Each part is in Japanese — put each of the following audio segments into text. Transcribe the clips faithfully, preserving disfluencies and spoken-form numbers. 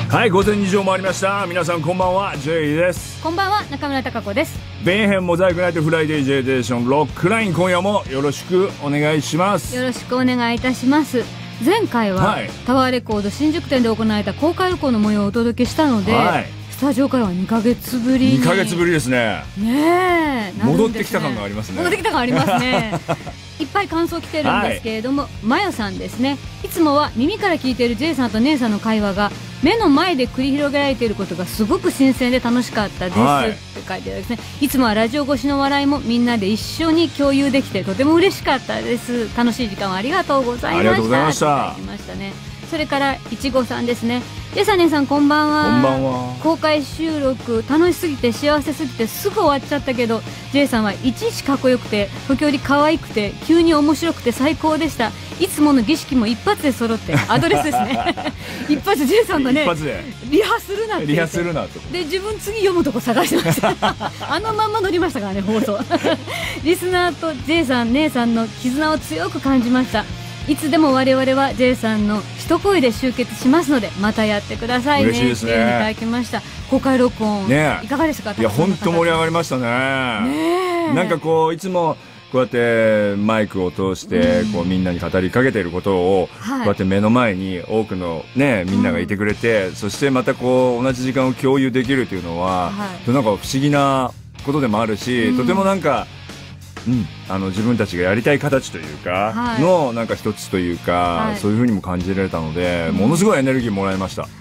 はい、午前にじを回りました。皆さんこんばんは、J です。 こんばんは、中村貴子です。 ベンヘンモザイクナイトフライデー J デーションロックライン、今夜もよろしくお願いします。 よろしくお願いいたします。前回は、はい、タワーレコード新宿店で行われた公開録音の模様をお届けしたので、はい、スタジオからはにかげつぶりに。にかげつぶりですね。ねえ、戻ってきた感がありますね。戻ってきた感ありますね。いっぱい感想来てるんですけれども、はい、マヨさんですね。いつもは耳から聞いている J さんと姉さんの会話が目の前で繰り広げられていることがすごく新鮮で楽しかったです、はい、って書いてあるんですね。いつもはラジオ越しの笑いもみんなで一緒に共有できてとても嬉しかったです。楽しい時間をありがとうございました。ありがとうございました。書きましたね。それからいちごさんですね。J さん姉さんこんばんは。こんばんは。公開収録楽しすぎて幸せすぎてすぐ終わっちゃったけど J さんはいちいちかっこよくて時折可愛くて急に面白くて最高でした。いつもの儀式も一発で揃ってアドレスですね。一発 J さんがね一発でリハするなってリハするなってで自分次読むとこ探してました。あのまんま乗りましたからね放送。リスナーと J さん姉さんの絆を強く感じました。いつでも我々は J さんの一声で集結しますのでまたやってくださいね。嬉しいですね。いただきました。公開録音、ね、いかがですか。いや本当盛り上がりました ね, ねなんかこういつもこうやってマイクを通してこうみんなに語りかけていることをこうやって目の前に多くのねみんながいてくれて、うん、そしてまたこう同じ時間を共有できるというのは、はい、なんか不思議なことでもあるし、うん、とてもなんかうん、あの自分たちがやりたい形というか、はい、のなんか一つというか、はい、そういう風にも感じられたので、うん、ものすごいエネルギーもらいました。はい、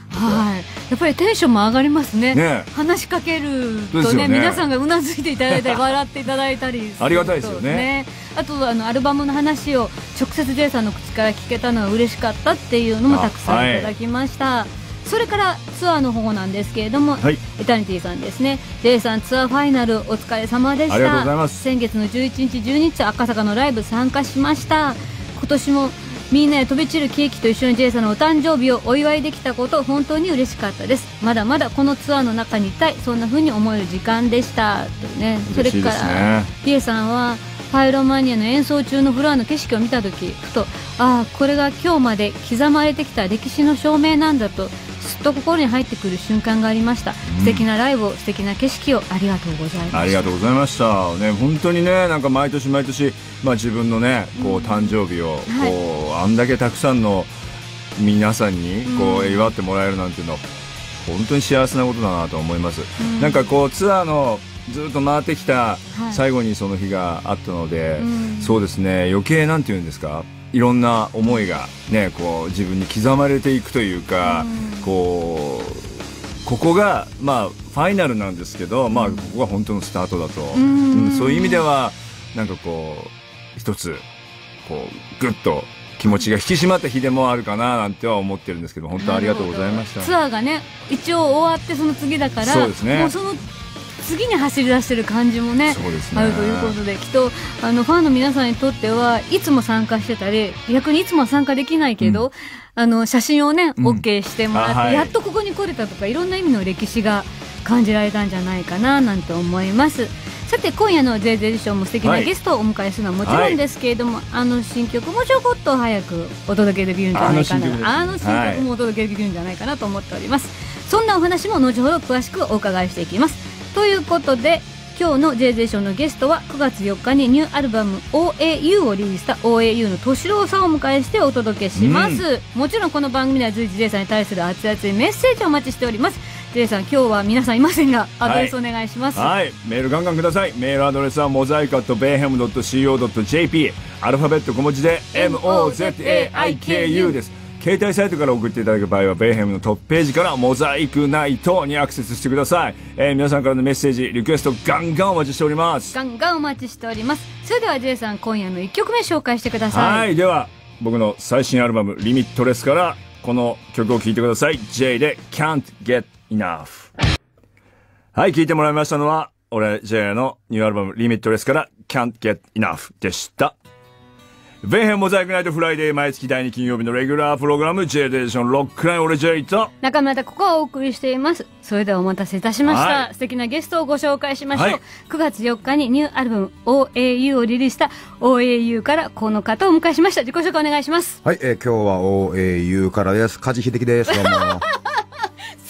やっぱりテンションも上がります ね, ね話しかけると ね, ね皆さんがうなずいていただいたり笑っていただいたりすると、ね、ありがたいですよね。あとあのアルバムの話を直接 J さんの口から聞けたのは嬉しかったっていうのもたくさんいただきました。それからツアーの方なんですけれども、はい、エタニティさんですね。 J さんツアーファイナルお疲れ様でした。ありがとうございます。先月のじゅういちにちじゅうににち赤坂のライブ参加しました。今年もみんなで飛び散るケーキと一緒に J さんのお誕生日をお祝いできたこと本当に嬉しかったです。まだまだこのツアーの中にいたい、そんな風に思える時間でしたと、ね、それから J さんはパイロマニアの演奏中のフロアの景色を見た時ふとああこれが今日まで刻まれてきた歴史の証明なんだとすっと心に入ってくる瞬間がありました、うん、素敵なライブを素敵な景色をありがとうございました。ありがとうございました、ね、本当にねなんか毎年毎年、まあ、自分のねこう誕生日をこう、はい、あんだけたくさんの皆さんにこう祝ってもらえるなんていうのは本当に幸せなことだなと思います、うん、なんかこうツアーのずっと回ってきた最後にその日があったので、はい、そうですね余計なんていうんですかいろんな思いが、ね、こう自分に刻まれていくというか、うん、こうここが、まあ、ファイナルなんですけど、うんまあ、ここが本当のスタートだと、うんうん、そういう意味ではなんかこう一つこうグッと気持ちが引き締まった日でもあるかななんては思ってるんですけど本当ありがとうございました。ツアーがね一応終わってその次だからそうですねもうその次に走り出してる感じも ね, そうですねあるということできっとあのファンの皆さんにとってはいつも参加してたり逆にいつもは参加できないけど、うん、あの写真をね、うん、OK してもらって、はい、やっとここに来れたとかいろんな意味の歴史が感じられたんじゃないかななんて思います。さて今夜の ジェイゼー ショーも素敵なゲストをお迎えするのはもちろんですけれども、はい、あの新曲もちょこっと早くお届けできるんじゃないかなあの新曲もお届けできるんじゃないかなと思っております、はい、そんなお話も後ほど詳しくお伺いしていきます。ということで今日の ジェイゼー ショーのゲストはくがつよっかにニューアルバム オーエーユー をリリースした オーエーユー の敏郎さんをお迎えしてお届けします、うん、もちろんこの番組では随時 J さんに対する熱々メッセージをお待ちしております。 J さん今日は皆さんいませんがアドレスお願いします。はい、はい、メールガンガンください。メールアドレスはモザイク アット ベイヘム ドット シーオー ドット ジェーピー アルファベット小文字で エムオーゼットエーアイケーユー です。携帯サイトから送っていただく場合はベイヘムのトップページからモザイクナイトにアクセスしてください、えー、皆さんからのメッセージリクエストガンガンお待ちしております。ガンガンお待ちしております。それでは J さん今夜のいっきょくめ紹介してください。はいでは僕の最新アルバムリミットレスからこの曲を聴いてください。 J で Can't Get Enough。 はい聴いてもらいましたのは俺 J のニューアルバムリミットレスから Can't Get Enough でした。ベイヘンモザイクナイトフライデー毎月だいに金曜日のレギュラープログラム J デーションロックライン俺 J と中村ここはお送りしています。それではお待たせいたしました、はい、素敵なゲストをご紹介しましょう、はい、くがつよっかにニューアルバム オーエーユー をリリースした オーエーユー からこの方をお迎えしました。自己紹介お願いします。 はい、えー、今日は オーエーユー からです。梶秀樹です。どうも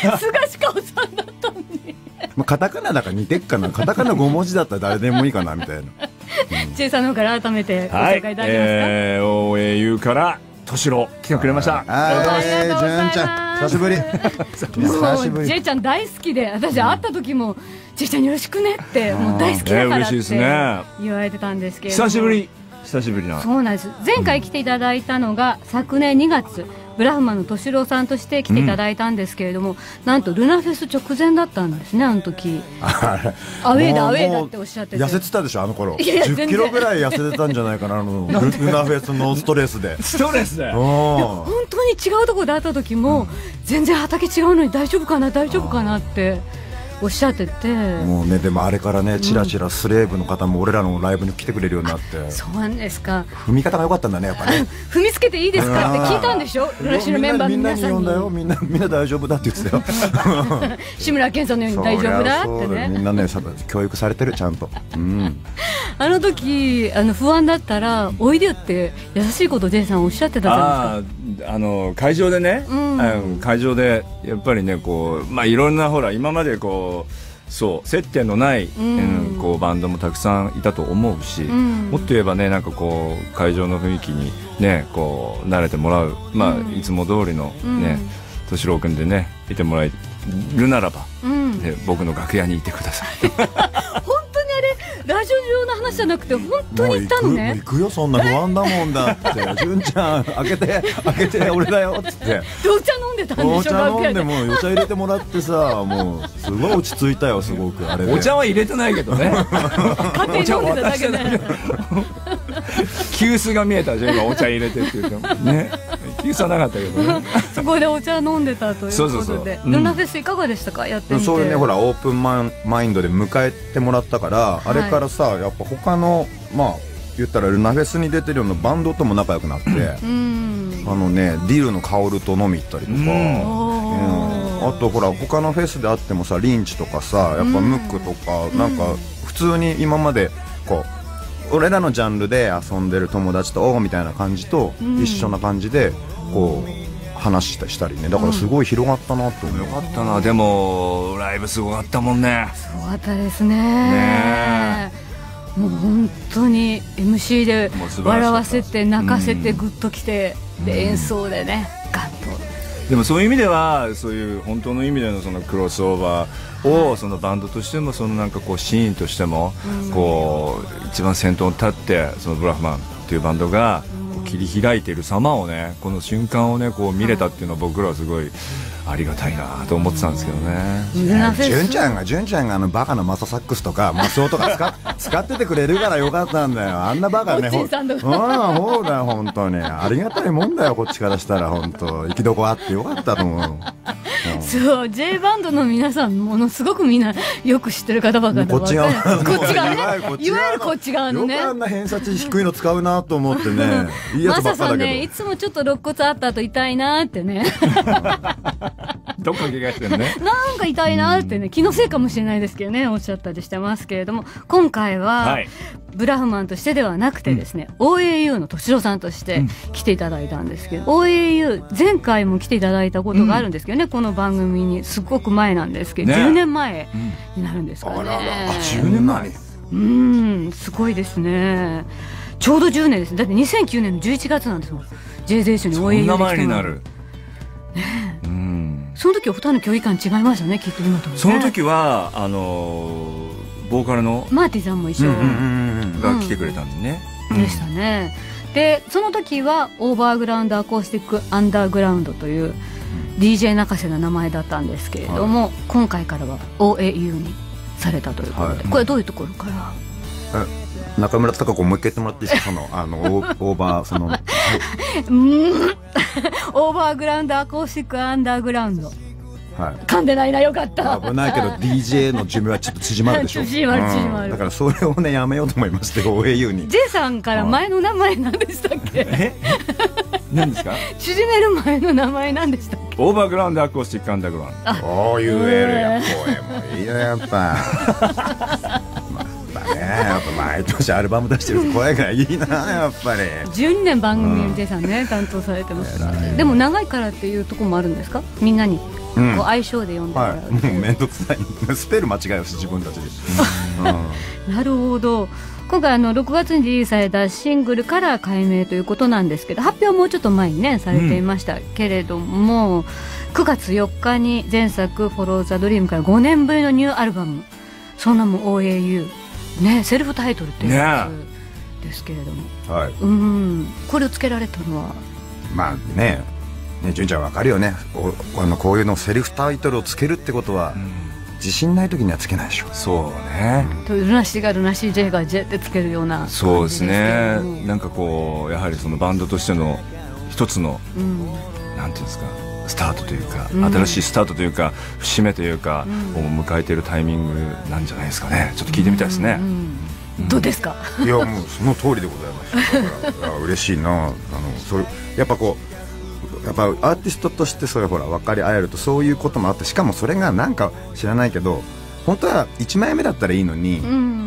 東かおさんだったのにまあカタカナだから似てっかな。カタカナご文字だったら誰でもいいかなみたいな。 J さんの方から改めてご紹介いただけますか。 えー、オーエーユー から敏郎来てくれました。 ありがとうございます。純ちゃん久しぶり。 久しぶり。J ちゃん大好きで、私会った時も J ちゃんよろしくねってもう大好きだからって言われてたんですけど、 久しぶり久しぶりな。 そうなんです。前回来ていただいたのが昨年にがつ、ブラフマンの敏郎さんとして来ていただいたんですけれども、うん、なんとルナフェス直前だったんですね、あの時。あアウェーだアウェーだっておっしゃってて、 痩せてたでしょあの頃。いやいやじゅっキロぐらい痩せてたんじゃないかな、あのルナフェスのストレスで。 ストレスで本当に違うところで会った時も、うん、全然畑違うのに大丈夫かな大丈夫かなっておっしゃってて、 もうね、でもあれからね、ちらちらスレーブの方も俺らのライブに来てくれるようになって、うん、 そうなんですか。 踏み方が良かったんだね、やっぱね。 踏みつけていいですかって聞いたんでしょ、ルナシュのメンバーの皆さんに。みんなに呼んだよ、みんなみんな大丈夫だって言ってたよ。志村けんさんのように大丈夫だってね。 みんなね、教育されてるちゃんと。うん、 あの時あの不安だったらおいでよって優しいこと J さんおっしゃってたじゃないですか。 ああの会場でね、うん、会場でやっぱりね、こうまあいろんなほら今までこうそう接点のない、うん、こうバンドもたくさんいたと思うし、うん、もっと言えばね、なんかこう会場の雰囲気にねこう慣れてもらう、まあ、うん、いつも通りのね敏郎君でねいてもらえるならば、うん、で僕の楽屋にいてください。 ラジオ上の話じゃなくて本当に行ったのね。 もう行くよ、そんな不安だもんだって純ちゃん開けて開けて俺だよっつってお茶飲んでたんでしょ。 お茶飲んでもお茶入れてもらってさ、もうすごい落ち着いたよ、すごく。あれでお茶は入れてないけどね。 勝手に飲んでただけで急須が見えたじゃん今、お茶入れてっていうかね。急須はなかったけどね。 そこでお茶飲んでたということで。そうそうそう、ルナフェスいかがでしたか、やってみて。 そういうね、ほらオープンマインドで迎えてもらったから、はい、あれからさ、やっぱ他のまあ言ったらルナフェスに出てるようなバンドとも仲良くなって、うん、あのねディルのカオルと飲み行ったりとか、うん、うん、あとほら他のフェスであってもさ、リンチとかさ、やっぱムックとか、うん、なんか普通に今までこう俺らのジャンルで遊んでる友達とおーみたいな感じと一緒な感じでこう話したりね、だからすごい広がったなと思う、 うん、よかったな。でもライブすごかったもんね。 すごかったですね。ねえ、もう本当に エムシー で笑わせて泣かせてグッときて、うん、で演奏でねガッと。 でもそういう意味ではそういう本当の意味でのそのクロスオーバーをそのバンドとしてもそのなんかこうシーンとしてもこう一番先頭に立ってそのブラフマンっていうバンドが切り開いている様をね、この瞬間をねこう見れたっていうのは僕らはすごいありがたいなと思ってたんですけどね。 純ちゃんが純ちゃんがあのバカなマササックスとかマスオとか使, 使っててくれるからよかったんだよ。あんなバカね、ほんと、うん、そうだよ本当にありがたいもんだよ、こっちからしたら本当行きどこあってよかったと思う。 うん、そう J バンドの皆さんものすごくみんなよく知ってる方ばかりだ。 こっち側こっち側ね、いわゆるこっち側のね。 よくあんな偏差値低いの使うなと思ってね。いいやつばっかだけど。マサさんね、 いつもちょっと肋骨あった後痛いなってね。 どっか怪我してるね。 なんか痛いなってね、気のせいかもしれないですけどね、おっしゃったりしてますけれども、今回は、はい、ブラフマンとしてではなくてですね、うん、オーエーユー の敏郎さんとして来ていただいたんですけど、うん、オーエーユー 前回も来ていただいたことがあるんですけどね、うん、この番組にすごく前なんですけど、ね、じゅうねんまえになるんですかね。 あらら、あ、じゅうねんまえ。 うん、すごいですね。ちょうどじゅうねんです。だってにせんきゅうねんのじゅういちがつなんですもん。J ゼーションに オーエーユー で来てもらう。そんな前になる。ねえ、うん、その時お二人の距離感違いましたね、きっと今と、ね、 その時はあのー、ボーカルのマーティさんも一緒が来てくれたんでね、 うん、でしたね。でその時はオーバーグラウンドアコースティックアンダーグラウンドという ディージェー 中瀬の名前だったんですけれども、はい、今回からは オーエーユー にされたということで、はい、これどういうところから。 中村孝子もう一回言ってもらっていいですか、そのあのオーバーその、はい、 うんオーバーグラウンドアコースティックアンダーグラウンド、はい、噛んでないな、よかった。 危ないけど ディージェー の寿命はちょっと縮まるでしょ。 縮まる縮まる、 うん、だからそれをねやめようと思いまして オーエーユー に。 J さんから前の名前何でしたっけ。 え何ですか。 縮める前の名前何でしたっけ。 オーバーグラウンドアコースティックアンダーグラウンド。 おー言えるやん、声もいいよやっぱね、やっぱ毎年アルバム出してる声がいいな、やっぱり。 じゅうにねん番組に J さんね、うん、担当されてます、ね、でも長いからっていうところもあるんですか、みんなにうん、こう相性で読んでもらう、はい、もう面倒くさいスペル間違えるし自分たちで、 うん、なるほど。今回あのろくがつにリリースされたシングルから改名ということなんですけど、発表はもうちょっと前にねされていましたけれども、うん、くがつよっかに前作「フォロー・ザ・ドリーム」からごねんぶりのニューアルバム、その名も オーエーユー、ね、セルフタイトルっていうやつですけれども、はい、うん、これをつけられたのはまあねね、純ちゃんわかるよね、あのこういうのセルフタイトルをつけるってことは、うん、自信ない時にはつけないでしょ。 そうね、 うん、ルナシーがルナシー J が J ってつけるような、 そうですね、なんかこうやはりそのバンドとしての一つの、うん、なんていうんですか、スタートというか、うん、新しいスタートというか節目というか、うん、を迎えているタイミングなんじゃないですかね。ちょっと聞いてみたいですね、うんうんうん、どうですか。 いやもうその通りでございますだから嬉しいな。あのそれやっぱこうやっぱアーティストとしてそれほら分かり合えるとそういうこともあって、しかもそれがなんか知らないけど本当はいちまいめだったらいいのに、うん、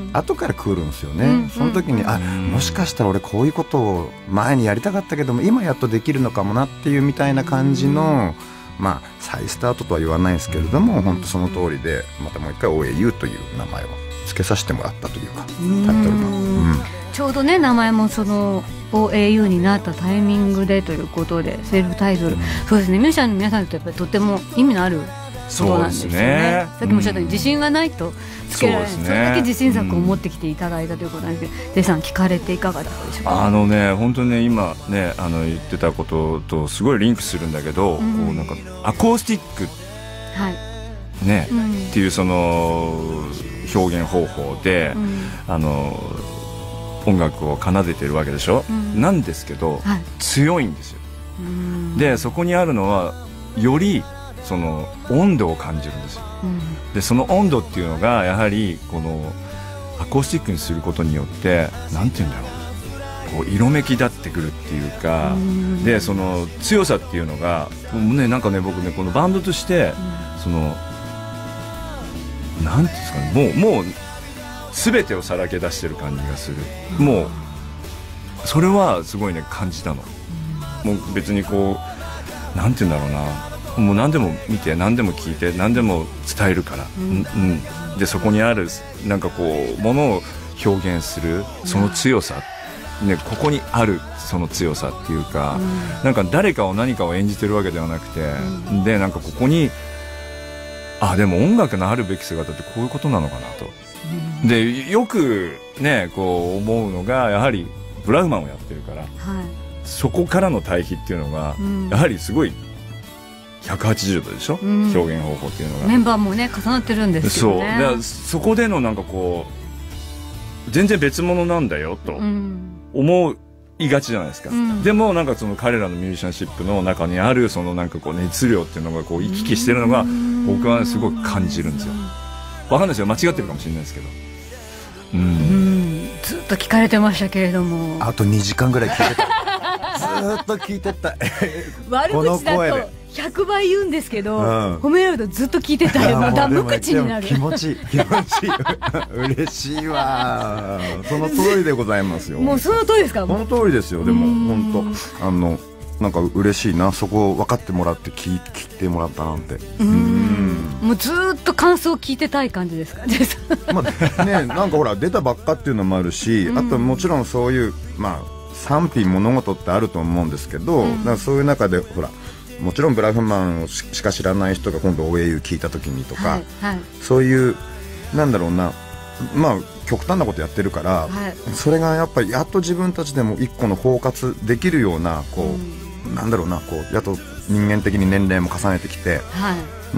後から来るんですよね、うん、その時に、うん、あもしかしたら俺こういうことを前にやりたかったけども今やっとできるのかもなっていうみたいな感じの、うん、まあ再スタートとは言わないですけれども、本当その通りでまたもう一回 オーエーユー という名前を付けさせてもらったというか、タイトルの、うん、 ちょうどね名前もその オーエーユー になったタイミングでということでセルフタイトル、うん、そうですね、ミュージシャンの皆さんにとってやっぱりとっても意味のあることなんですよ ね, ねさっきもおっしゃったように、うん、自信がないとつけられない、 そ,、ね、それだけ自信作を持ってきていただいたということなんですけど、デイさん聞かれていかがだったでしょうか。 あのね本当にね今ねあの言ってたこととすごいリンクするんだけど、うん、こうなんかアコースティック、はいね、うん、っていうその表現方法で、うん、あの音楽を奏でてるわけでしょ、うん、なんですけど、はい、強いんですよ。でそこにあるのはよりその温度を感じるんですよ、うん、でその温度っていうのがやはりこのアコースティックにすることによってなんていうんだろう、こう色めき立ってくるっていうか、うん、でその強さっていうのがもうねなんかね僕ねこのバンドとして、うん、そのなんていうんですかね、もうもう全てをさらけ出してる感じがする、うん、もうそれはすごいね感じたの、うん、もう別にこうなんていうんだろうな、もう何でも見て何でも聞いて何でも伝えるから、うんうん、でそこにあるなんかこうものを表現するその強さ、ね、ここにあるその強さっていうか、うん、なんか誰かを何かを演じてるわけではなくて、うん、でなんかここにあでも音楽のあるべき姿ってこういうことなのかなと、うん、でよくねこう思うのがやはりブラフマンをやってるから、はい、そこからの対比っていうのが、うん、やはりすごいひゃくはちじゅうどでしょ、うん、表現方法っていうのがメンバーもね重なってるんですよね。 そうでそこでのなんかこう全然別物なんだよと思いがちじゃないですか、うん、でもなんかその彼らのミュージシャンシップの中にあるそのなんかこう熱量っていうのがこう行き来してるのが僕はすごく感じるんですよ。わかんないですよ、間違ってるかもしれないですけど、うん、うんずっと聞かれてましたけれどもあとにじかんぐらい聞いてたずっと聞いてた悪口だとひゃくばい言うんですけど、うん、褒められるとずっと聞いてたよ。まだ無口になる。 気持ちいい気持ちいい嬉しいわ。その通りでございますよ。 もうその通りですか。 その通りですよ。でも本当あのなんか嬉しいな、そこを分かってもらって聞い聞いてもらったなんて。うんもうずっと感想を聞いてたい感じですか。 まあね、なんかほら出たばっかっていうのもあるし、あともちろんそういうまあ賛否物事ってあると思うんですけど、うん、だからそういう中でほらもちろんブラフマンをしか知らない人が今度 オーエーユー 聞いた時にとか、はいはい、そういうなんだろうな、まあ極端なことやってるから、はい、それがやっぱりやっと自分たちでも一個の包括できるようなこう、うん、なんだろうなこうやっと人間的に年齢も重ねてきて、はい、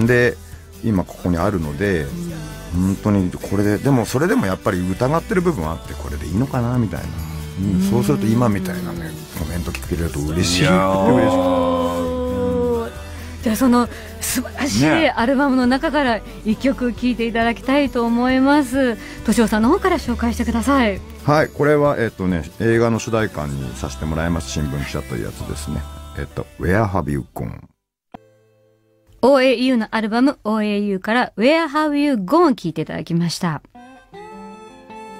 で今ここにあるので、うん、本当にこれででもそれでもやっぱり疑ってる部分はあってこれでいいのかなみたいな、うん、そうすると今みたいなねコメント聞けると嬉しい。いやーじゃあその素晴らしいアルバムの中からいっきょく聴いていただきたいと思います。敏夫さんの方から紹介してください。 はい、これは、えっとね、映画の主題歌にさせてもらいます新聞記者というやつですね。えっと Where Have You Gone。 オーエーユー のアルバム オーエーユー から Where Have You Gone 聴いていただきました。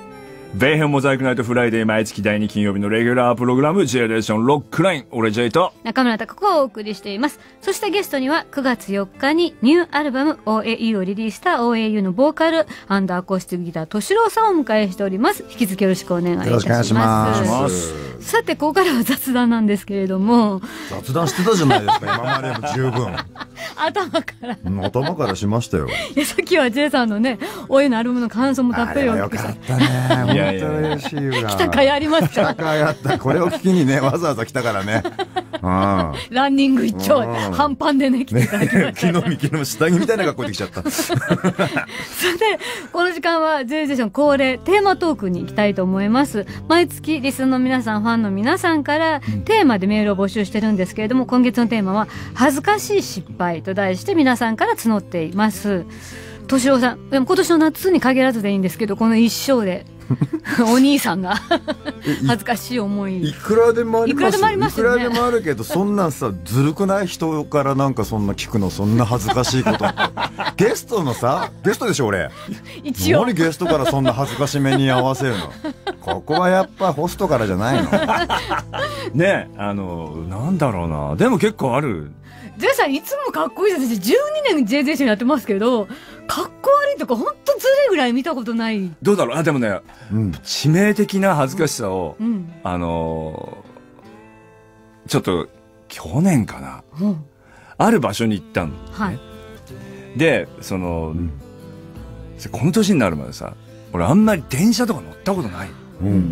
ベイヘンモザイクナイトフライデー、毎月だいに金曜日のレギュラープログラム、ジェネレーションロックライン。俺ジェイと中村貴子をお送りしています。そしてゲストにはくがつよっかにニューアルバム オーエーユー をリリースした オーエーユー のボーカル&アコースティックギター敏郎さんをお迎えしております。引き続きよろしくお願いいたします。よろしくお願いします。さて、ここからは雑談なんですけれども。 雑談してたじゃないですか、今までも十分。 頭から。 頭からしましたよ。 いや、さっきは J さんのね、オーエーユー のアルバムの感想もたっぷりお聞きした。 よかったね。本当に嬉しいわ。 来た甲斐ありますか？ 来た甲斐あった。これを聞きにね、わざわざ来たからね。 ランニング一丁、半パンでね、来ていただきました。 昨日、昨日下着みたいな格好できちゃった。 さて、この時間は J ジェション恒例テーマトークに行きたいと思います。毎月リスナーの皆さん、ファンの皆さんからテーマでメールを募集してるんですけれども、今月のテーマは恥ずかしい失敗と題して皆さんから募っています。敏郎さん、でも今年の夏に限らずでいいんですけど、この一生でお兄さんが恥ずかしい思い。 いくらでもあります。いくらでもありますよね。いくらでもあるけど、そんなんさ、ずるくない？人からなんかそんな聞くの、そんな恥ずかしいこと。ゲストのさ、ゲストでしょ俺。 一応。 何ゲストからそんな恥ずかしめに合わせるの？ここはやっぱホストからじゃないの？ ね、あのなんだろうな。でも結構ある。 ジェイさんいつもかっこいいですし、じゅうにねん ジェイジェイ ションやってますけど、かっこ悪いとか本当ずるいぐらい見たことない。 どうだろう。あ、でもね、うん、致命的な恥ずかしさを、 うん、 あのー、ちょっと去年かな、うん、ある場所に行ったの、ね、 はい、 でその、うん、この年になるまでさ、俺あんまり電車とか乗ったことない。 うんうんうん、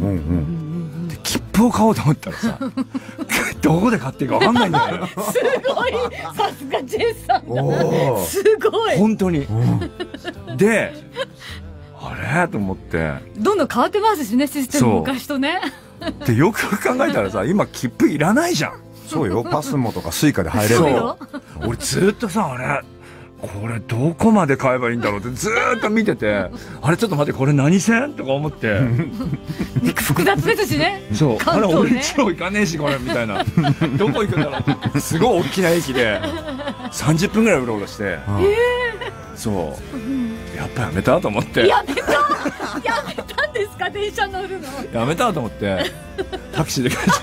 で切符を買おうと思ったらさどこで買っていいか分かんないんだよ。 すごい、さすが J さんだ。すごい本当に。で、あれと思って、 どんどん変わってますしね、システム昔とね。 でよく考えたらさ、今切符いらないじゃん。 そうよ、パスモとかスイカで入れるよ。 俺ずっとさ、あれこれどこまで買えばいいんだろうってずーっと見てて、あれちょっと待って、これ何線とか思って複雑ですしね。 そう、あれ俺一応行かねえしこれみたいなどこ行くんだろう。すごい大きな駅でさんじゅっぷんぐらいうろうろして、 えー、 そう、やっぱやめたと思って。 やめたやめたんですか？電車乗るのやめたと思ってタクシーで帰っちゃった。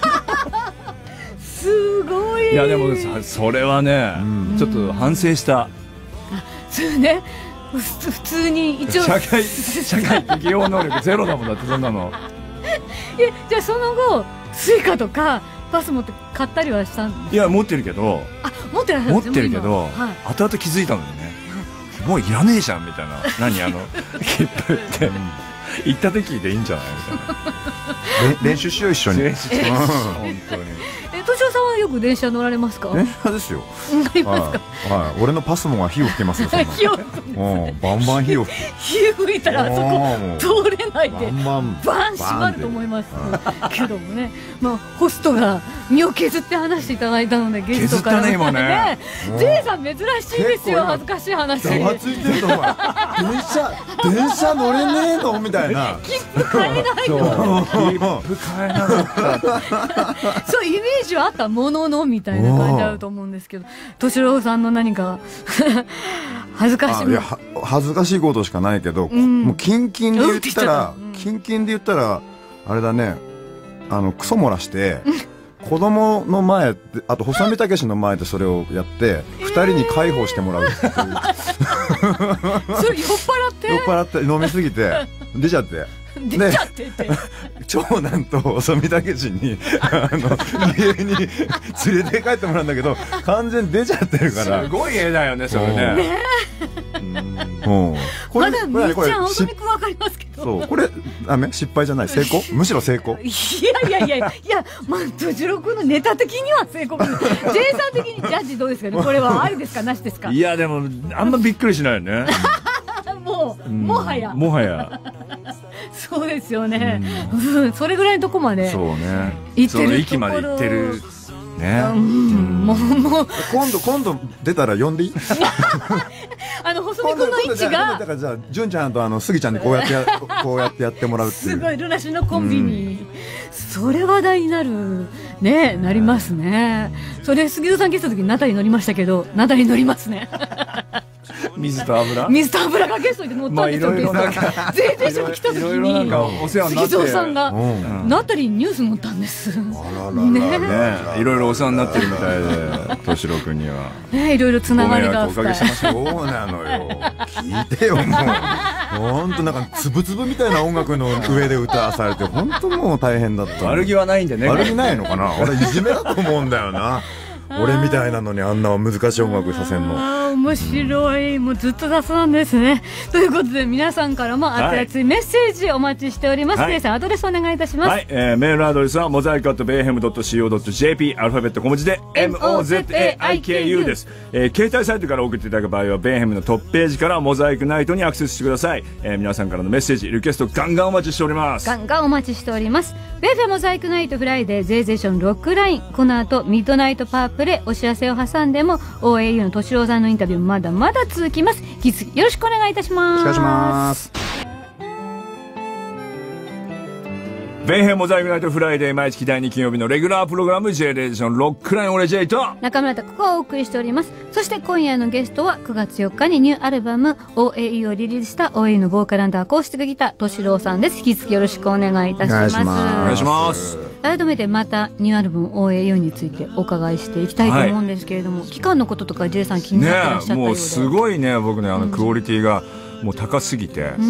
すごい。 いやでもさ、それはね、ちょっと反省した。 そうね、普通に一応社会社会適応能力ゼロだもんだって、そんなの。 え、じゃあその後スイカとかパス持って買ったりはしたんですか？ いや持ってるけど。 あ、持ってらっしゃるんです持ってるけど、はい、後々気づいたのにね、もういらねえじゃんみたいな。何あの切符って行った時でいいんじゃないみたいな。 練習しよう一緒に。 練習しよう本当に。 え、敏夫さんはよく電車乗られますか？ 電車ですよ。 乗りますか？ はい、俺のパスモが火を吹けますよ。 火を吹く。 バンバン火を吹く。 火吹いたらあそこ通れないでバンバン閉まると思いますけどもね。まあホストが身を削って話していただいたので、ゲストから削ったね今ね。 J さん珍しいですよ、恥ずかしい話。 ざわついてるとお前。電車電車乗れねえのみたいな。 切符買えないの。 切符買えなかった。 そうイメージはあったもののみたいな感じあると思うんですけど、敏郎さんの何か恥ずかしい。 いや恥ずかしいことしかないけど、うん、もうキンキンで言ったら、うん、キンキンで言ったらあれだね、あのクソ漏らして子供の前で、あと細見武の前でそれをやって二人に介抱してもらうっていう。それ酔っ払って酔っ払って飲みすぎて出ちゃって。 出ちゃってって長男と細見武にあの家に連れて帰ってもらうんだけど、完全に出ちゃってるから。 すごい絵だよねそれね。 ねえ、まだみーちゃん細見くんわかりますけど、 そうこれダメ、失敗じゃない、成功、むしろ成功。 いやいやいやいや、まあ敏郎くんのネタ的には成功。J さん的にジャッジどうですかね、これはありですかなしですか？ いやでもあんまびっくりしないよね。 もうもはやもはやそうですよね、うん、それぐらいのとこまでそうね、 行ってるところ、その域まで行ってるね、 うん、もうもう今度今度出たら呼んでいい？ あの細見君の位置が、 だからじゃあ純ちゃんとあのスギちゃんにこうやってやこうやってやってもらうっていう、 すごいルナシーのコンビに、うん、それ話題になるね、なりますね。それ杉戸さん来た時にナタリ乗りましたけど、ナタリ乗りますね。 水と油水と油がゲストで乗ったんですよ、ゲストが全然一緒に来た時に杉蔵さんがナタリーにニュース乗ったんです。 いろいろお世話になってるみたいで、敏郎君にはね、いろいろつながりがおかげしましょう。そうなのよ、聞いてよ、もう本当なんかつぶつぶみたいな音楽の上で歌わされて、本当もう大変だった。 悪気はないんでね。 悪気ないのかな、俺いじめだと思うんだよな。俺みたいなのにあんな難しい音楽させんの。 ああ面白い、もうずっと雑なんですね。ということで皆さんからも熱いメッセージお待ちしております。はい、さんアドレスお願いいたします。 はい、えー、メールアドレスはモザイクアットベイヘムドットシーオードットジェーピー、アルファベット小文字で エムオーゼットエーアイケーユー です。えー、携帯サイトから送っていただく場合はベイヘムのトップページからモザイクナイトにアクセスしてください。えー、皆さんからのメッセージリクエストガンガンお待ちしております。 ガンガンお待ちしております。ベイフェモザイクナイトフライデーゼーゼーションロックライン、この後ミッドナイトパープレお知らせを挟んでも オーエーユー の敏郎さんのインタビューもまだまだ続きます。引き続きよろしくお願いいたします。 お願いします。 ベイヘムモザイクナイトフライデー、毎月第に金曜日のレギュラープログラム J レーションロックライン、俺 J と中村拓子がお送りしております。そして今夜のゲストはくがつよっかにニューアルバム オーエーユー をリリースした オーエーユー のボーカル&アコースティックギター敏郎さんです。引き続きよろしくお願いいたします。お願いします。 改めてまたニューアルバム オーエーユー についてお伺いしていきたいと思うんですけれども、はい、期間のこととか J さん気になってらっしゃったようで、 ね、もうすごいね、僕ね、あのクオリティがもう高すぎて、うん、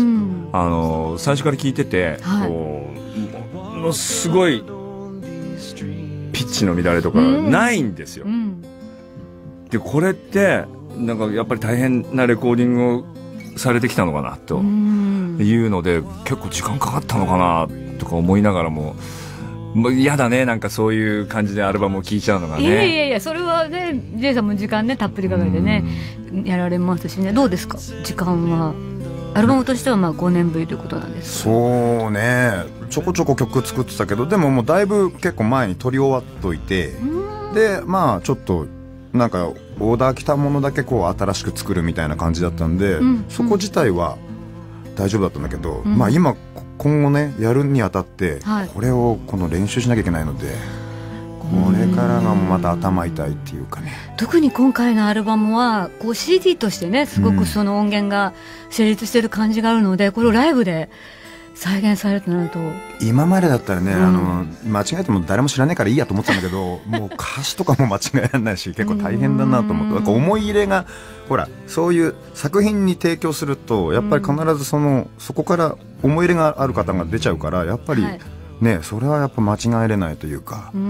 あの最初から聞いてて、はい、こうものすごいピッチの乱れとかないんですよ、うん、でこれってなんかやっぱり大変なレコーディングをされてきたのかなというので、結構時間かかったのかなとか思いながらも、もう嫌だね、なんかそういう感じでアルバムを聴いちゃうのがね。 いやいやいや、それはね J さんも時間ねたっぷりかけてねやられますしね。どうですか時間は。アルバムとしてはまあごねんぶりということなんですか。 そうね、ちょこちょこ曲作ってたけど、でももうだいぶ結構前に撮り終わっといて、でまあちょっとなんかオーダー来たものだけこう新しく作るみたいな感じだったんで、うん、そこ自体は大丈夫だったんだけど、うん、まあ今今後ねやるにあたって、はい、これをこの練習しなきゃいけないので、これからがまた頭痛いっていうかね。 特に今回のアルバムはこう シーディー としてねすごくその音源が成立してる感じがあるので、これをライブで再現されるとなると、 今までだったらね、うん、あの間違えても誰も知らないからいいやと思ってたんだけどもう歌詞とかも間違えられないし結構大変だなと思って、なんか思い入れがほらそういう作品に提供するとやっぱり必ずそのそこから思い入れがある方が出ちゃうから、やっぱり、はい、ね、それはやっぱ間違えれないというか、うん、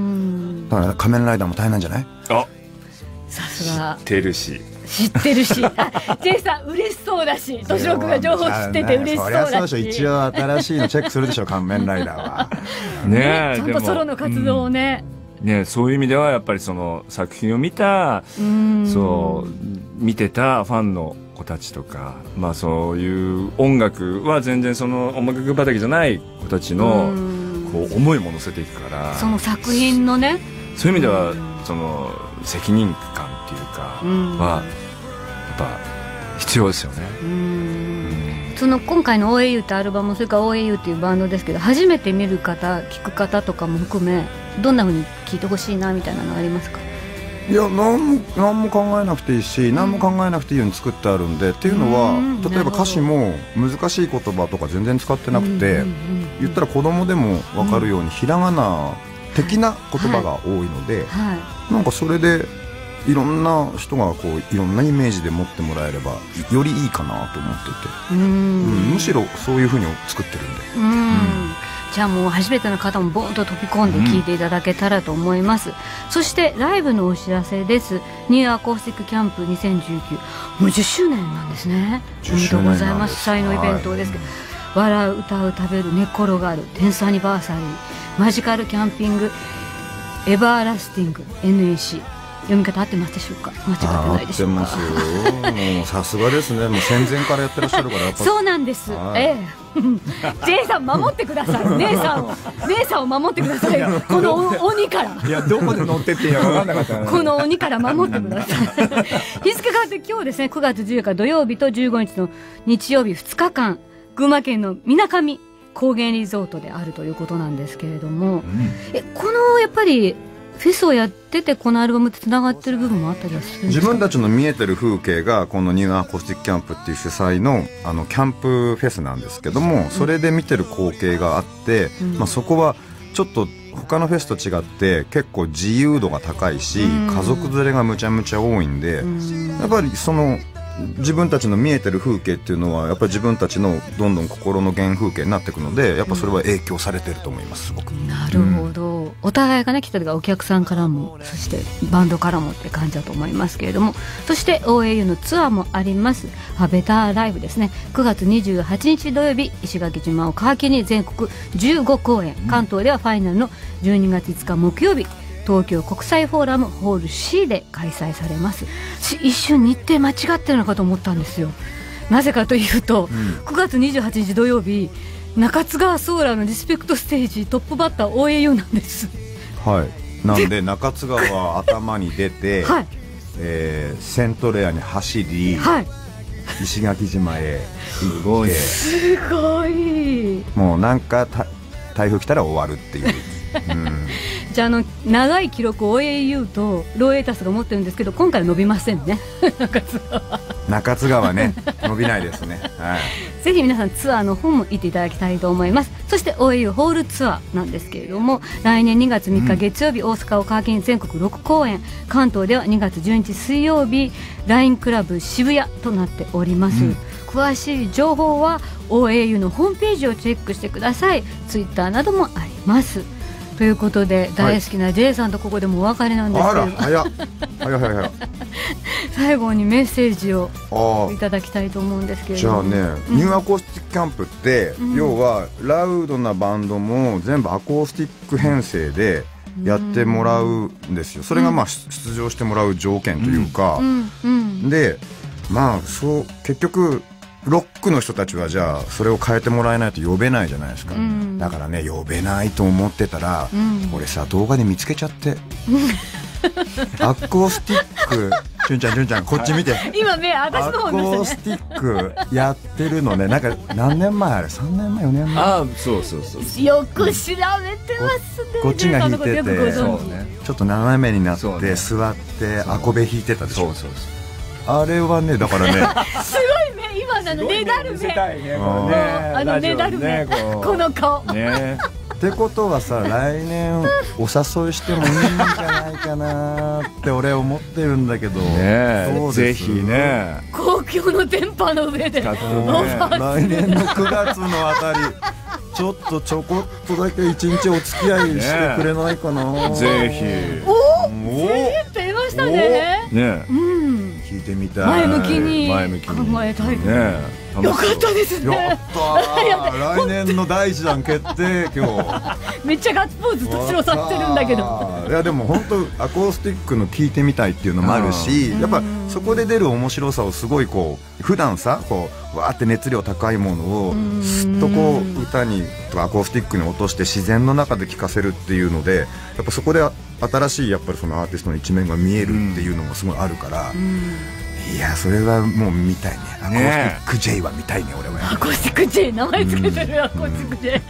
だから仮面ライダーも大変なんじゃない？ あ、 さすが知ってるし知ってるしJ さん嬉しそうだし、敏郎君が情報知ってて嬉しそうだし、そりゃそうでしょ、 一応新しいのチェックするでしょ仮面ライダーはねえ、 ちゃんとソロの活動をね、 うん、ね、そういう意味ではやっぱりその作品を見た、そう見てたファンの子たちとか、まあそういう音楽は全然その音楽畑じゃない子たちのこう思いも乗せていくから、 その作品のね、 そういう意味ではその責任感っていうかはやっぱ必要ですよね。うん、 その今回の オーエーユー ってアルバム、それから オーエーユー っていうバンドですけど、初めて見る方聞く方とかも含めどんな風に聴いてほしいなみたいなのありますか？ いや、何も、何も考えなくていいし、何も考えなくていいように作ってあるんで、っていうのは例えば歌詞も難しい言葉とか全然使ってなくて、言ったら子供でも分かるようにひらがな的な言葉が多いので、はいはい、なんかそれでいろんな人がこういろんなイメージで持ってもらえればよりいいかなと思ってて、うん、うん、むしろそういう風に作ってるんで、うん、うん、 じゃあもう初めての方もボーンと飛び込んで聴いていただけたらと思います、うん、そしてライブのお知らせです。ニューアコースティックキャンプにせんじゅうきゅう、もうじゅっしゅうねんなんですね。おめでとうございます。主催のイベントですけど、はい、笑う、歌う、食べる、寝転がる、テンスアニバーサリー、マジカルキャンピング、エバーラスティング エヌエーシー、 読み方合ってますでしょうか？間違ってないでしょうか？合ってますよ。もうさすがですね。もう戦前からやってらっしゃるからやっぱそうなんです、はい、ええJ さん守ってください。姉さんを姉さんを守ってくださいよ、この鬼から。 いや、どこで乗ってっていいか分かんなかった、ね、 この鬼から守ってください日付があって今日ですね、くがつじゅうよっか土曜日とじゅうごにちの日曜日ふつかかん、群馬県のみなかみ高原リゾートであるということなんですけれども、うん、えこのやっぱりフェスをやっててこのアルバムってつながってる部分もあったりはするんですか？ 自分たちの見えてる風景がこのニューアコースティックキャンプっていう主催のあのキャンプフェスなんですけども、それで見てる光景があって、うん、まあ、そこはちょっと他のフェスと違って結構自由度が高いし、うん、家族連れがむちゃむちゃ多いんで、うん、やっぱりその自分たちの見えてる風景っていうのはやっぱり自分たちのどんどん心の原風景になっていくので、やっぱそれは影響されてると思います、すごく。 なるほど、うん、お互いがね来た時はお客さんからもそしてバンドからもって感じだと思いますけれども、そして オーエーユー のツアーもあります。ベターライブですね。くがつにじゅうはちにち土曜日、石垣島を皮切りに全国じゅうごこうえん、関東ではファイナルのじゅうにがついつか木曜日、東京国際フォーラムホール シー で開催されます。一瞬日程間違ってるのかと思ったんですよ。なぜかというと、うん、くがつにじゅうはちにち土曜日、中津川ソーラーのリスペクトステージトップバッター オーエーユー なんです。 はい、なんで中津川は頭に出て、はい、えー、セントレアに走り、はい、石垣島へすごいすごい、 もうなんか台風来たら終わるっていううん、 じゃあ、あの長い記録を オーエーユー とローエータスが持ってるんですけど、今回は伸びませんね中津川中津川ね伸びないですね、はい、 ぜひ皆さんツアーの方も行っていただきたいと思います。そして オーエーユー ホールツアーなんですけれども、来年にがつみっか月曜日、うん、大阪を皮切りに全国ろくこうえん、関東ではにがつじゅうににち水曜日 ライン クラブ渋谷となっております、うん、詳しい情報は オーエーユー のホームページをチェックしてください。ツイッターなどもあります。ということで、大好きな J さんとここでもお別れなんですけど、 あら早っ早い早い早い最後にメッセージをいただきたいと思うんですけれども。 じゃあね、うん、ニューアコースティックキャンプって、うん、要はラウドなバンドも全部アコースティック編成でやってもらうんですよ。それがまあ出場してもらう条件というか、うんうん、でまあそう結局ロックの人たちはじゃあそれを変えてもらえないと呼べないじゃないですか、うん、だからね呼べないと思ってたら、うん、俺さ動画で見つけちゃってアコースティックしゅんちゃんしゅんちゃんこっち見て今目私の方見せて、 アコースティックやってるのね。なんか何年前あれさんねんまえよねんまえ、 ああそうそうそう、 よく調べてますね、 うん、こっちが弾いててそう、ね、ちょっと斜めになって、ね、座ってアコベ弾いてたでしょ。そうそうそう、あれはねだからねすごい目今のねだる目、あのねだる目この顔ねってことはさ、来年お誘いしてもいいんじゃないかなって俺思ってるんだけど、 ね、どうぜひね公共の電波の上で、ね、 来年のくがつのあたりちょっとちょこっとだけ一日お付き合いしてくれないかな、 ね、ぜひおおぜひって言いましたね。 ね、うん、聞いてみたい、 前向きに考えたいね。よかったですね。 やった来年の第一弾決定今日めっちゃガッツポーズとしろさってるんだけど、 いやでも本当アコースティックの聞いてみたいっていうのもあるし、やっぱそこで出る面白さをすごいこう普段さこうわーって熱量高いものをすっとこう歌にとかアコースティックに落として自然の中で聴かせるっていうので、やっぱそこで新しいやっぱりそのアーティストの一面が見えるっていうのがすごいあるから、いやそれはもう見たいね。アコースティック J は見たいね俺は。 アコースティック J 名前つけてる、アコースティック J、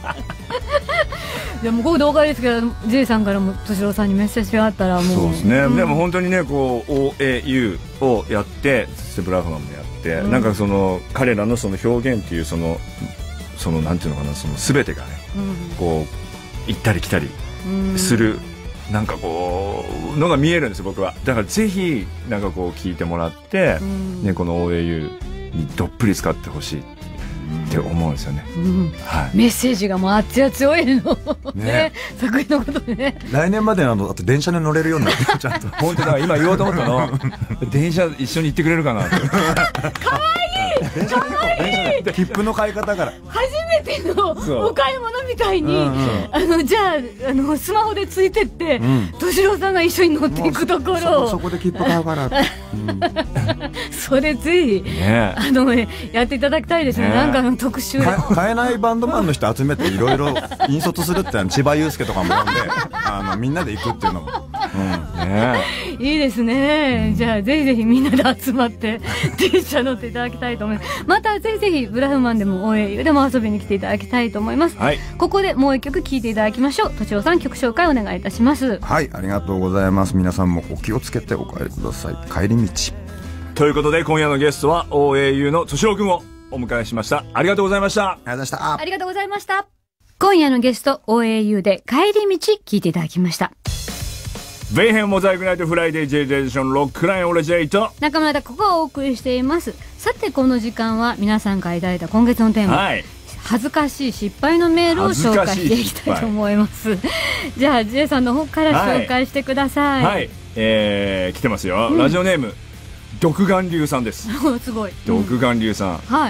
でもこう動画ですけど J さんからも敏郎さんにメッセージがあったらもうそうですね、うん、でも本当にねこう オーエーユー をやってそしてブラフマンもやって、うん、なんかその彼らのその表現っていうそのそのなんていうのかな、その全てがね、うん、こう行ったり来たりする、うん、なんかこうのが見えるんですよ僕は。だからぜひなんかこう聞いてもらって、うんね、この オーエーユー にどっぷり使ってほしいって思うんですよね、うんはい、メッセージがもう熱々応援の、ねね、作品のことでね、 来年まであのあと電車で乗れるようになってちゃんと本当だ今言おうと思ったの電車一緒に行ってくれるかなってかわいいかわいい切符の買い方から初めてのお買い物みたいに、うんうん、あのじゃあ、あのスマホでついてって敏郎、うん、さんが一緒に乗っていくところをそ, そこで切符買うから、うん、 それぜひ、ね、あのやっていただきたいですね、ね、なんかの特集買えないバンドマンの人集めていろいろ引率するって千葉雄介とかも呼んであのみんなで行くっていうのも、うんね、 いいですね。じゃあぜひぜひみんなで集まって電車乗っていただきたいと思います。またぜひぜひブラフマンでも オーエーユー でも遊びに来ていただきたいと思います、はい、ここでもう一曲聴いていただきましょう。とちおさん、曲紹介お願いいたします。 はい、ありがとうございます。皆さんもお気をつけてお帰りください。帰り道ということで、今夜のゲストは オーエーユー のとしおくんをお迎えしました。ありがとうございました。 ありがとうございました。 ありがとうございました。今夜のゲスト オーエーユー で帰り道聞いていただきました。 ベイヘンモザイクナイトフライデー J ジェネレーションロックラインオレジェイと中村田ここをお送りしています。さてこの時間は皆さんからいただいた今月のテーマ、はい、恥ずかしい失敗のメールを紹介していきたいと思います。じゃあ J さんの方から紹介してください。 はい、はい、えー、来てますよ、うん、ラジオネーム独眼竜さんです。 すごい。 独眼竜さん、うん、はい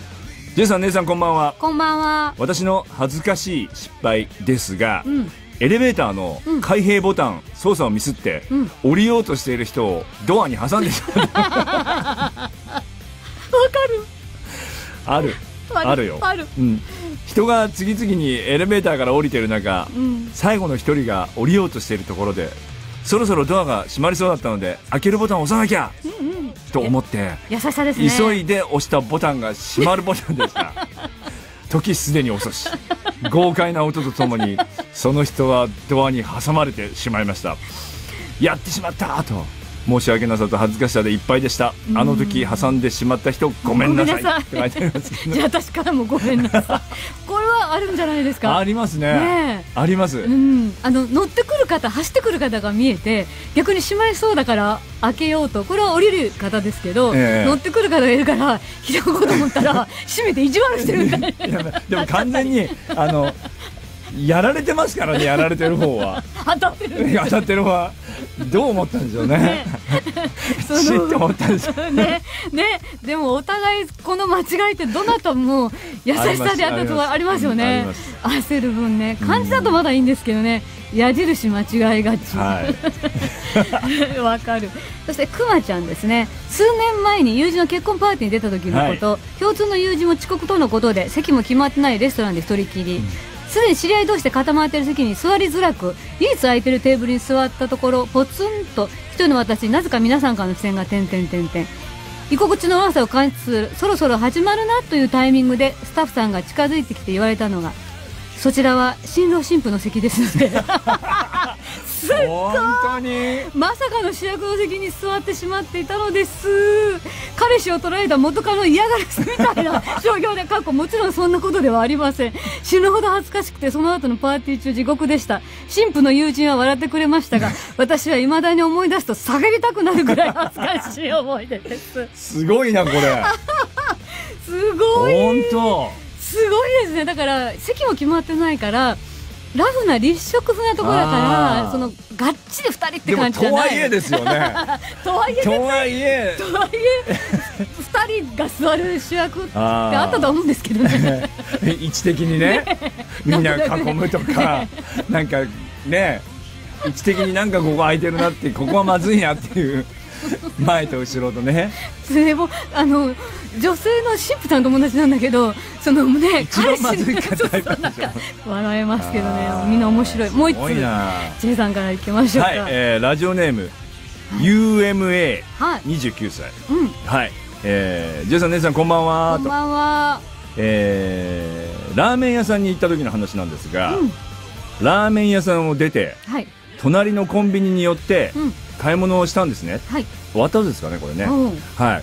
。J さん、姉さん、こんばんは。 こんばんは。 私の恥ずかしい失敗ですが、うん、エレベーターの開閉ボタン、うん、操作をミスって、うん、降りようとしている人をドアに挟んでしまった。わかる。 ある。あるよ。ある。うん。人が次々にエレベーターから降りてる中、うん、最後の一人が降りようとしているところで、そろそろドアが閉まりそうだったので開けるボタンを押さなきゃ、うんうん、と思って優しさですね。 急いで押したボタンが閉まるボタンでした。時すでに遅し、豪快な音とともにその人はドアに挟まれてしまいました。やってしまったと申し訳なさと恥ずかしさでいっぱいでした。あの時挟んでしまった人ごめんなさいって書いてありますけど、 じゃあ私からもごめんなさい。これはあるんじゃないですか。 あります ね, ねあります、 うん、あの乗ってくる方、走ってくる方が見えて逆に閉まりそうだから開けようと、これは降りる方ですけど、えー、乗ってくる方がいるから開こうと思ったら閉めて意地悪してるみたいな。 でも完全にあのやられてますからね。やられてる方は当たってる当たってる方はどう思ったんでしょうね。ねシッと思ったんでしょうね。 ね、でもお互いこの間違いってどなたも優しさであったとはありますよね。焦る分ね、漢字だとまだいいんですけどね、矢印間違いがち。わ、はい、かる。そしてくまちゃんですね。数年前に友人の結婚パーティーに出た時のこと、はい、共通の友人も遅刻とのことで席も決まってないレストランで一人きり、すでに知り合い同士で固まっている席に座りづらく、唯一空いてるテーブルに座ったところ、ポツンと一人の私になぜか皆さんからの視線が点々点々。居心地の悪さを感じする、そろそろ始まるなというタイミングでスタッフさんが近づいてきて言われたのが、そちらは新郎新婦の席ですので。すっごい、本当にまさかの主役の席に座ってしまっていたのです。彼氏を捉えた元カノの嫌がらせみたいな商業で、過去もちろんそんなことではありません。死ぬほど恥ずかしくて、その後のパーティー中地獄でした。新婦の友人は笑ってくれましたが、私は未だに思い出すと叫びたくなるぐらい恥ずかしい思い出です。 すごいなこれ。 すごい。 本当すごいですね。だから席も決まってないからラフな立食風なところだから、そのがっちりふたりって感じじゃない。 でもとはいえですよね。 とはいえとはいえとはいえふたりが座る主役ってあったと思うんですけどね。 位置的にね、みんな囲むとか、なんかね、位置的になんかここ空いてるなって、ここはまずいなっていう。前と後ろとね。 でもあの女性の新婦さんの友達なんだけど、そのね、 一番まずい方でしょ。 笑えますけどね、みんな面白い。もう一つ J さんからいきましょうか。はい、 えー、ラジオネーム、はい、ユーエムエーにじゅうきゅうさい、うん、はい、えー、J さん姉さんこんばんは。 こんばんは。 えー、ラーメン屋さんに行った時の話なんですが、うん、ラーメン屋さんを出て、はい、隣のコンビニに寄って、うん、買い物をしたんですね、はい、終わったんですかねこれね、はい、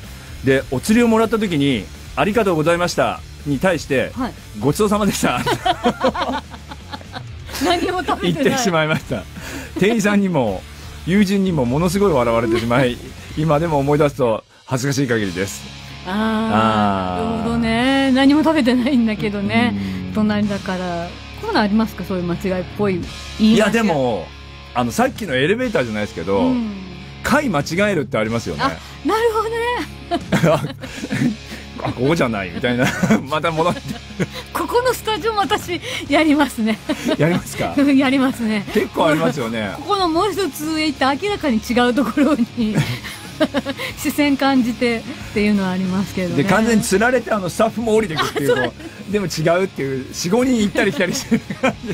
でお釣りをもらった時にありがとうございましたに対して、はい、ごちそうさまでした何も食べてない言ってしまいました。店員さんにも友人にもものすごい笑われてしまい今でも思い出すと恥ずかしい限りです。 ああ、なるほどね。何も食べてないんだけどね、隣だから。こういうのありますか、そういう間違いっぽい言い。 いやでもあのさっきのエレベーターじゃないですけど、うん、階間違えるってありますよね。 あ、なるほどね。 あ、ここじゃないみたいな。また戻ってここのスタジオも私やりますね。 やりますか。 やりますね。 結構ありますよね。 ここのもう一つ上行って明らかに違うところに視線感じてっていうのはありますけどね。 で完全に釣られてあのスタッフも降りてくっていうのでも違うっていう よん,ご 人行ったり来たりしてる感じ。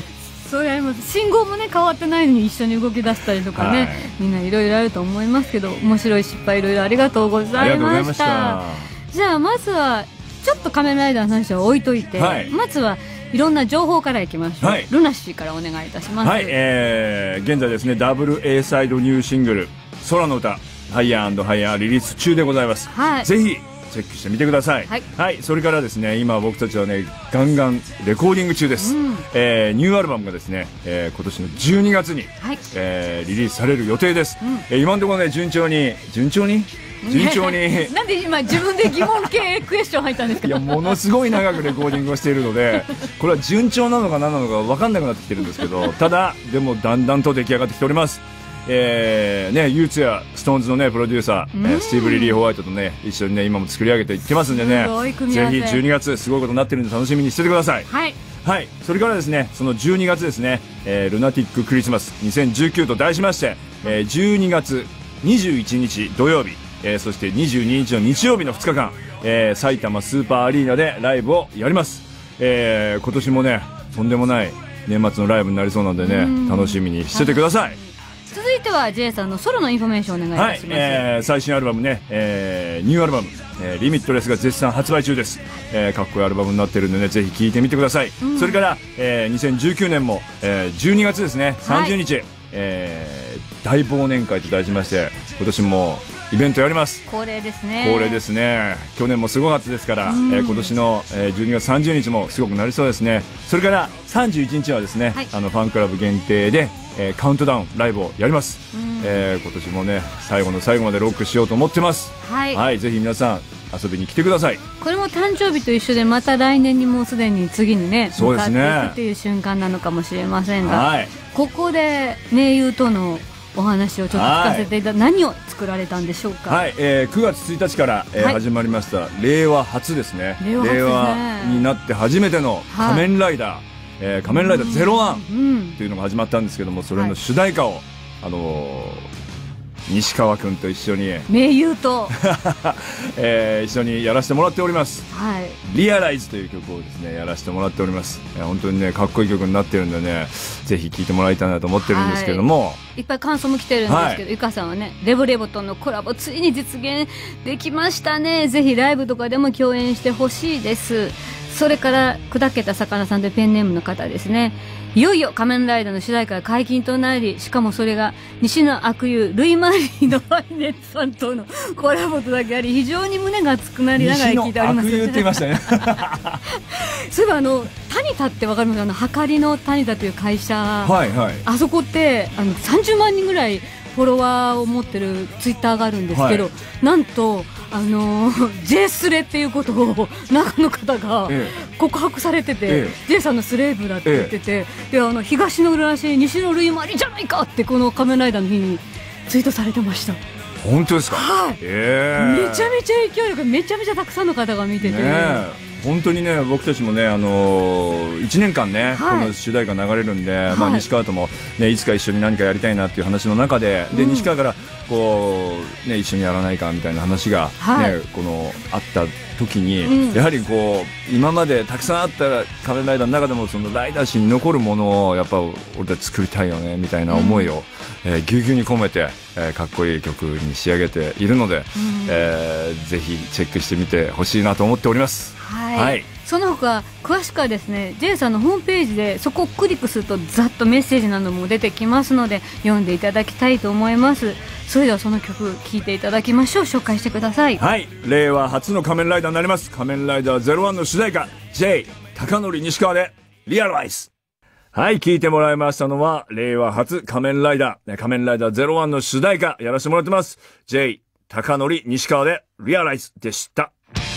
それも信号もね変わってないのに一緒に動き出したりとかね、はい、みんないろいろあると思いますけど、面白い失敗いろいろありがとうございました。じゃあまずはちょっと仮面ライダーの話は置いといて、はい、まずはいろんな情報からいきましょう、はい、ルナシーからお願いいたします。 はい、えー、現在ですねダブル A サイドニューシングル空の歌ハイヤー&ハイヤーリリース中でございます、はい、ぜひチェックしてみてください、はい、はい、それからですね今僕たちはねガンガンレコーディング中です、うん、えー、ニューアルバムがですね、えー、今年のじゅうにがつに、はい、えー、リリースされる予定です、うん、えー、今のところね順調に順調に順調になんで今自分で疑問系クエスチョン入ったんですか。 いやものすごい長くレコーディングをしているのでこれは順調なのか何なのか分かんなくなってきてるんですけど、ただでもだんだんと出来上がってきております。えーね、ユーツやストーンズの、ね、プロデューサー、えー、スティーブ・リリー・ホワイトと、ね、一緒に、ね、今も作り上げていってますんでね、ぜひじゅうにがつすごいことになってるんで楽しみにしててください。はい、はい、それからですねそのじゅうにがつですね、えー、ルナティック・クリスマスにせんじゅうきゅうと題しまして、えー、じゅうにがつにじゅういちにち土曜日、えー、そしてにじゅうににちの日曜日のふつかかん、えー、埼玉スーパーアリーナでライブをやります、えー、今年もねとんでもない年末のライブになりそうなんでね楽しみにしててください。はい、 続いては J さんのソロのインフォメーションお願いいたします。はい、えー、最新アルバムね、えー、ニューアルバム、えー、リミットレスが絶賛発売中です、えー、かっこいいアルバムになってるんでねぜひ聴いてみてください、うん、それから、えー、にせんじゅうきゅうねんも、えー、じゅうにがつですねさんじゅうにち、はい、えー、大忘年会と題しまして今年もイベントやります。 恒例ですね。 恒例ですね。去年もすごかったですから、うん、えー、今年の、えー、じゅうにがつさんじゅうにちもすごくなりそうですね。それからさんじゅういちにちはですね、はい、あのファンクラブ限定で、えー、カウントダウンライブをやります、うん、えー、今年もね最後の最後までロックしようと思ってます。はい、はい、ぜひ皆さん遊びに来てください。 これも誕生日と一緒でまた来年にもうすでに次にねそうですね向かっていくっていう瞬間なのかもしれませんが、はい、ここで盟友とのお話をちょっと聞かせていただ、はい、何を作られたんでしょうか。 はい、えー、くがつついたちから、えーはい、始まりました令和初ですね。令和初ですね。令和になって初めての仮面ライダー、はい、えー、仮面ライダーゼロワンというのが始まったんですけども、それの主題歌を、はい、あのー西川君と一緒に盟友と、 えー、一緒にやらせてもらっております、はい、リアライズという曲をですねやらせてもらっております、えー、本当にねかっこいい曲になってるんでねぜひ聴いてもらいたいなと思ってるんですけども、はい、 いっぱい感想も来てるんですけど、はい、ゆかさんはねレボレボとのコラボついに実現できましたね。ぜひライブとかでも共演してほしいです。それから砕けた魚さんというペンネームの方ですね。いよいよ仮面ライダーの主題歌が解禁となり、しかもそれが西野悪友ルイ・マリーのファイネットさんとのコラボとだけあり非常に胸が熱くなりながら聞いております。 西野悪友って言いましたねそういえばあのタニタってわかりますか。あのはかりのタニタという会社、はいはい、あそこってあのさんじゅうまんにんぐらいフォロワーを持ってるツイッターがあるんですけど、はい、なんとあのー、J スレっていうことを中の方が告白されてて、ええ、J さんのスレーブだって言ってて、ええ、であの東の浦し西のルイマリじゃないかってこの仮面ライダーの日にツイートされてました。 本当ですか。 はい、えー、めちゃめちゃ勢いよくめちゃめちゃたくさんの方が見てて、ね本当にね僕たちもね、あのー、いちねんかんね、はい、この主題歌流れるんで、はいまあ、西川とも、ね、いつか一緒に何かやりたいなっていう話の中で、うん、で西川からこう、ね、一緒にやらないかみたいな話が、ねはい、このあった時に、うん、やはりこう今までたくさんあった仮面ライダーの中でもそのライダー誌に残るものをやっぱ俺たち作りたいよねみたいな思いを、うんえー、ぎゅうぎゅうに込めて、えー、かっこいい曲に仕上げているので、うんえー、ぜひチェックしてみてほしいなと思っております。 はいはい、その他詳しくはですね J さんのホームページでそこをクリックするとざっとメッセージなども出てきますので読んでいただきたいと思います。それではその曲聴いていただきましょう。紹介してください。 はい、令和初の仮面ライダーになります仮面ライダーゼロワンの主題歌 J 高則西川でリアライズ。はい、聴いてもらいましたのは令和初仮面ライダー仮面ライダーゼロワンの主題歌やらせてもらってます J 高則西川でリアライズでした。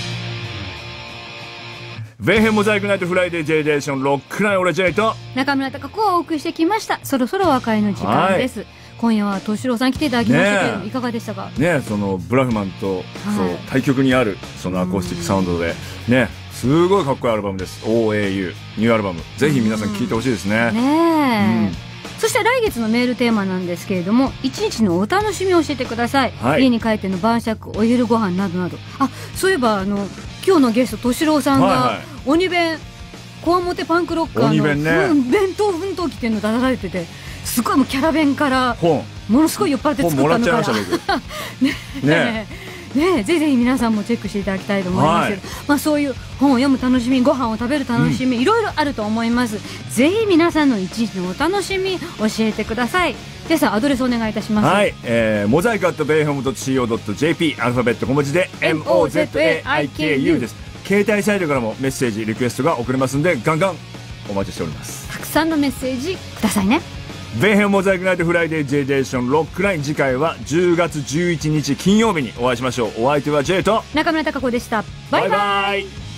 ベーヘンモザイクナイトフライデー J デーションロックナイオレ J と中村貴子をお送りしてきました。そろそろお別れの時間です、はい、今夜は敏郎さん来ていただきましたけれども、いかがでしたか。 ねそのブラフマンと、はい、そう対極にあるそのアコースティックサウンドでねすごいかっこいいアルバムです。 オーエーユー ニューアルバムぜひ皆さん聴いてほしいですね。 ねえ、うんそして来月のメールテーマなんですけれども一日のお楽しみを教えてください、はい、家に帰っての晩酌お昼ご飯などなど。あそういえばあの今日のゲスト敏郎さんが鬼弁こわもてパンクロッカーの鬼弁ね、 うん、弁当奮闘記っていうの出されてて、すごいもうキャラ弁からものすごい酔っ払って作ったのから本もらっちゃいました僕ねねね、ぜひぜひ皆さんもチェックしていただきたいと思いますけど、はい、まあ、そういう本を読む楽しみ、ご飯を食べる楽しみ、うん、いろいろあると思います。ぜひ皆さんの一日のお楽しみ教えてください。じゃあさん、アドレスお願いいたします。 はい、えー、モザイクアットベイホームドットシーオードットジェーピー アルファベット小文字で エムオーゼットエーアイケーユー です。携帯サイトからもメッセージリクエストが送れますんで、ガンガンお待ちしております。 たくさんのメッセージくださいね。 ベイヘンモザイクナイトフライデー J ジェネレーションロックライン、次回はじゅうがつじゅういちにち金曜日にお会いしましょう。お相手は J と中村貴子でした。バイバイ。 バイバイ。